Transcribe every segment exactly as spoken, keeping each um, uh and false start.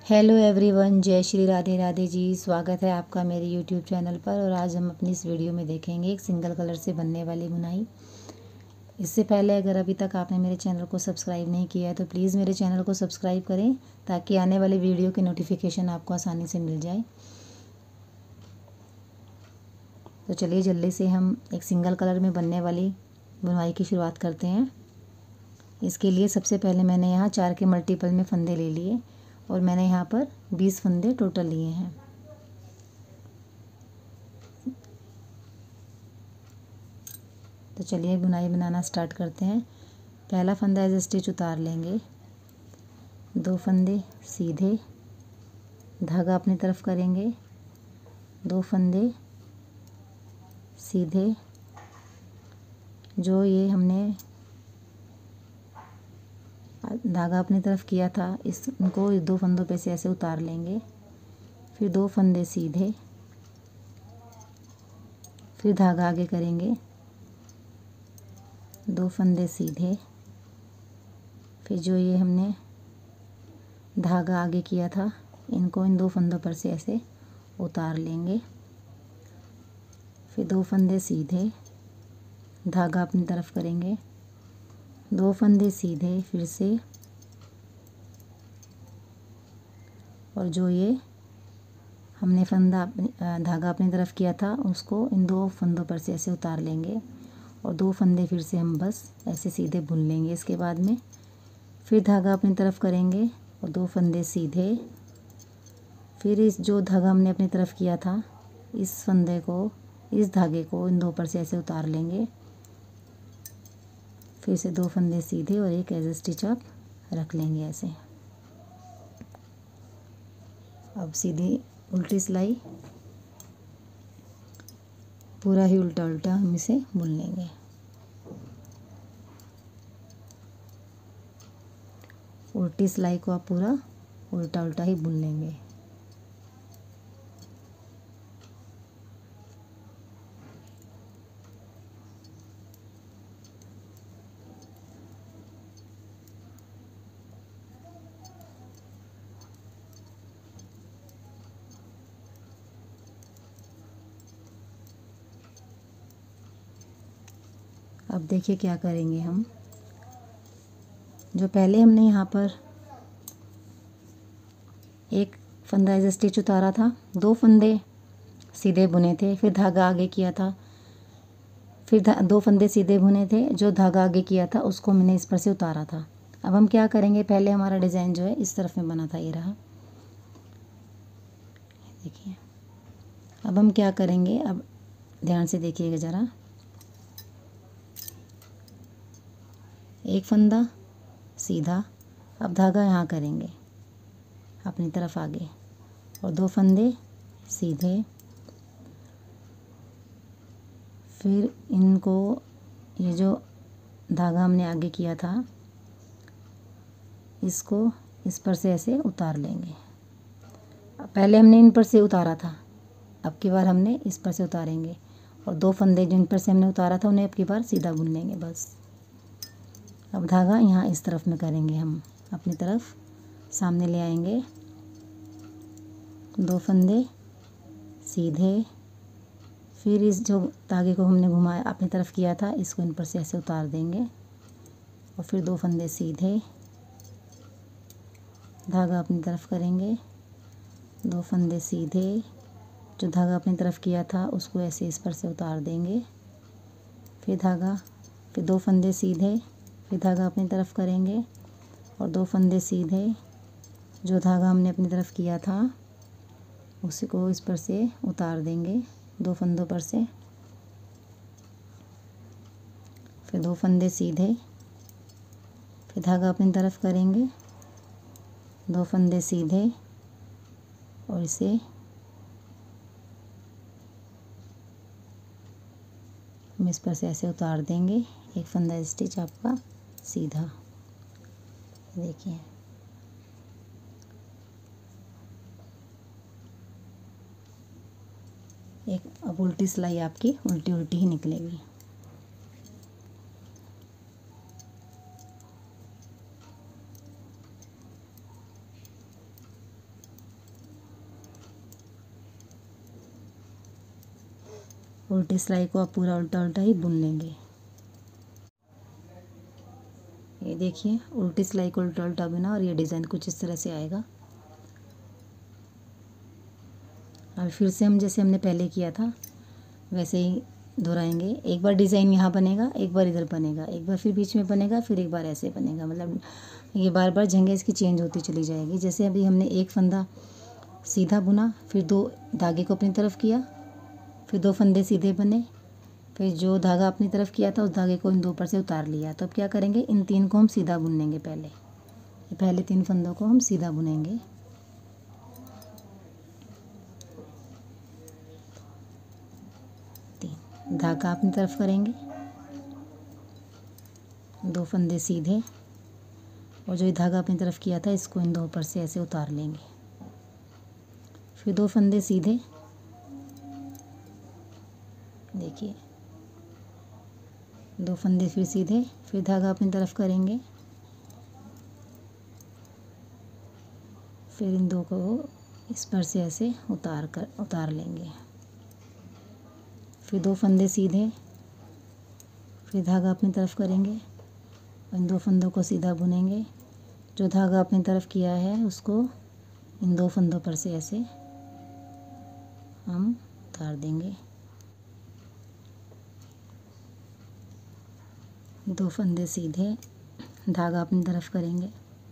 Hello everyone, जय श्री राधे राधे जी। स्वागत है आपका मेरे यूट्यूब चैनल पर। और आज हम अपनी इस वीडियो में देखेंगे एक सिंगल कलर से बनने वाली बुनाई। इससे पहले अगर अभी तक आपने मेरे चैनल को सब्सक्राइब नहीं किया है तो प्लीज़ मेरे चैनल को सब्सक्राइब करें ताकि आने वाले वीडियो की नोटिफिकेशन आपको आसानी से मिल जाए। तो चलिए जल्दी से हम एक सिंगल कलर में बनने वाली बुनाई की शुरुआत करते हैं। इसके लिए सबसे पहले मैंने यहाँ चार के मल्टीपल में फंदे ले लिए और मैंने यहाँ पर बीस फंदे टोटल लिए हैं। तो चलिए बुनाई बनाना स्टार्ट करते हैं। पहला फंदा एज स्टिच उतार लेंगे, दो फंदे सीधे, धागा अपनी तरफ करेंगे, दो फंदे सीधे, जो ये हमने धागा अपनी तरफ किया था इसको दो फंदों पे से ऐसे उतार लेंगे। फिर दो फंदे सीधे, फिर धागा आगे करेंगे, दो फंदे सीधे, फिर जो ये हमने धागा आगे किया था इनको इन दो फंदों पर से ऐसे उतार लेंगे। फिर दो फंदे सीधे, धागा अपनी तरफ करेंगे, दो फंदे सीधे फिर से, और जो ये हमने फंदा धागा अपनी तरफ किया था उसको इन दो फंदों पर से ऐसे उतार लेंगे और दो फंदे फिर से हम बस ऐसे सीधे बुन लेंगे। इसके बाद में फिर धागा अपनी तरफ करेंगे और दो फंदे सीधे, फिर इस जो धागा हमने अपनी तरफ किया था इस फंदे को इस धागे को इन दो पर से ऐसे उतार लेंगे। फिर से दो फंदे सीधे और एक एज स्टिच आप रख लेंगे ऐसे। अब सीधी उल्टी सिलाई पूरा ही उल्टा उल्टा हम इसे बुन लेंगे। उल्टी सिलाई को आप पूरा उल्टा उल्टा ही बुन लेंगे। अब देखिए क्या करेंगे हम। जो पहले हमने यहाँ पर एक फंदा एज स्टिच उतारा था, दो फंदे सीधे बुने थे, फिर धागा आगे किया था, फिर दो फंदे सीधे बुने थे, जो धागा आगे किया था उसको मैंने इस पर से उतारा था। अब हम क्या करेंगे, पहले हमारा डिज़ाइन जो है इस तरफ में बना था, ये रहा देखिए। अब हम क्या करेंगे, अब ध्यान से देखिएगा ज़रा। एक फंदा सीधा, अब धागा यहाँ करेंगे अपनी तरफ आगे और दो फंदे सीधे, फिर इनको ये जो धागा हमने आगे किया था इसको इस पर से ऐसे उतार लेंगे। पहले हमने इन पर से उतारा था, अब की बार हमने इस पर से उतारेंगे और दो फंदे जिन पर से हमने उतारा था उन्हें अब की बार सीधा बुन लेंगे बस। अब धागा यहाँ इस तरफ में करेंगे, हम अपनी तरफ सामने ले आएंगे, दो फंदे सीधे, फिर इस जो धागे को हमने घुमाया अपनी तरफ किया था इसको इन पर से ऐसे उतार देंगे और फिर दो फंदे सीधे, धागा अपनी तरफ करेंगे, दो फंदे सीधे, जो धागा अपनी तरफ किया था उसको ऐसे इस पर से उतार देंगे, फिर धागा, फिर दो फंदे सीधे, फिर धागा अपनी तरफ करेंगे और दो फंदे सीधे, जो धागा हमने अपनी तरफ किया था उसी को इस पर से उतार देंगे दो फंदों पर से, फिर दो फंदे सीधे, फिर धागा अपनी तरफ करेंगे, दो फंदे सीधे और इसे हम इस पर से ऐसे उतार देंगे। एक फंदा स्टिच आपका सीधा, देखिए। एक अब उल्टी सिलाई आपकी उल्टी उल्टी ही निकलेगी। उल्टी सिलाई को आप पूरा उल्टा उल्टा ही बुन लेंगे। ये देखिए उल्टी सिलाई को उल्टा उल्टा बुना और ये डिज़ाइन कुछ इस तरह से आएगा। अब फिर से हम जैसे हमने पहले किया था वैसे ही दोहराएंगे। एक बार डिज़ाइन यहाँ बनेगा, एक बार इधर बनेगा, एक बार फिर बीच में बनेगा, फिर एक बार ऐसे बनेगा। मतलब ये बार बार जगह इसकी चेंज होती चली जाएगी। जैसे अभी हमने एक फंदा सीधा बुना, फिर दो धागे को अपनी तरफ किया, फिर दो फंदे सीधे बने, फिर जो धागा अपनी तरफ किया था उस धागे को इन दो पर से उतार लिया। तो अब क्या करेंगे, इन तीन को हम सीधा बुनेंगे। पहले पहले तीन फंदों को हम सीधा बुनेंगे। तीन धागा अपनी तरफ करेंगे, दो फंदे सीधे, और जो ये धागा अपनी तरफ किया था इसको इन दो पर से ऐसे उतार लेंगे। फिर दो फंदे सीधे, देखिए दो फंदे फिर सीधे, फिर धागा अपनी तरफ करेंगे, फिर इन दो को इस पर से ऐसे उतार कर उतार लेंगे। फिर दो फंदे सीधे, फिर धागा अपनी तरफ करेंगे, इन दो फंदों को सीधा बुनेंगे। जो धागा अपनी तरफ किया है उसको इन दो फंदों पर से ऐसे हम उतार देंगे। दो फंदे सीधे, धागा अपनी तरफ करेंगे,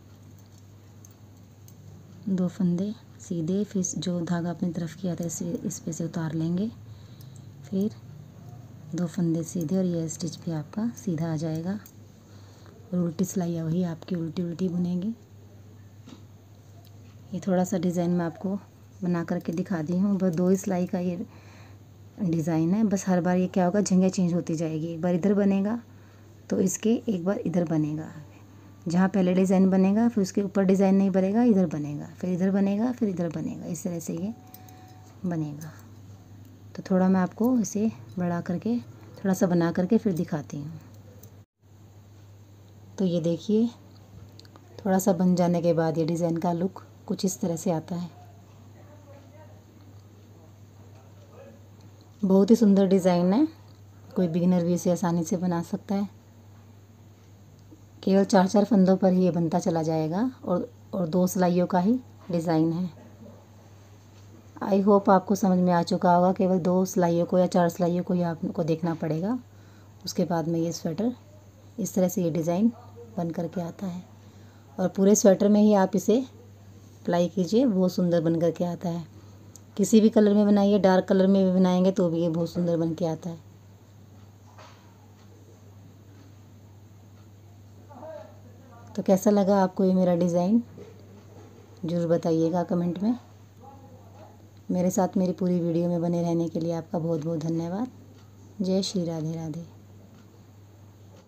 दो फंदे सीधे, फिर जो धागा अपनी तरफ किया था इसे इस पे से उतार लेंगे। फिर दो फंदे सीधे और ये स्टिच भी आपका सीधा आ जाएगा। और उल्टी सिलाई वही आपकी उल्टी उल्टी बुनेगी। ये थोड़ा सा डिज़ाइन मैं आपको बना करके दिखा दी हूँ। बस दो ही सिलाई का ये डिज़ाइन है। बस हर बार ये क्या होगा, जगह चेंज होती जाएगी। एक बार इधर बनेगा तो इसके एक बार इधर बनेगा। जहाँ पहले डिज़ाइन बनेगा फिर उसके ऊपर डिज़ाइन नहीं बनेगा, इधर बनेगा, फिर इधर बनेगा, फिर इधर बनेगा। इस तरह से ये बनेगा। तो थोड़ा मैं आपको इसे बढ़ा करके थोड़ा सा बना करके फिर दिखाती हूँ। तो ये देखिए थोड़ा सा बन जाने के बाद ये डिज़ाइन का लुक कुछ इस तरह से आता है। बहुत ही सुंदर डिज़ाइन है, कोई बिगिनर भी इसे आसानी से बना सकता है। केवल चार चार फंदों पर ही ये बनता चला जाएगा और और दो सिलाइयों का ही डिज़ाइन है। आई होप आपको समझ में आ चुका होगा। केवल दो सिलाइयों को या चार सिलाइयों को ही आपको देखना पड़ेगा। उसके बाद में ये स्वेटर इस तरह से ये डिज़ाइन बन करके आता है। और पूरे स्वेटर में ही आप इसे अप्लाई कीजिए, बहुत सुंदर बन करके आता है। किसी भी कलर में बनाइए, डार्क कलर में भी बनाएंगे तो भी ये बहुत सुंदर बन के आता है। तो कैसा लगा आपको ये मेरा डिज़ाइन, ज़रूर बताइएगा कमेंट में। मेरे साथ मेरी पूरी वीडियो में बने रहने के लिए आपका बहुत बहुत धन्यवाद। जय श्री राधे राधे।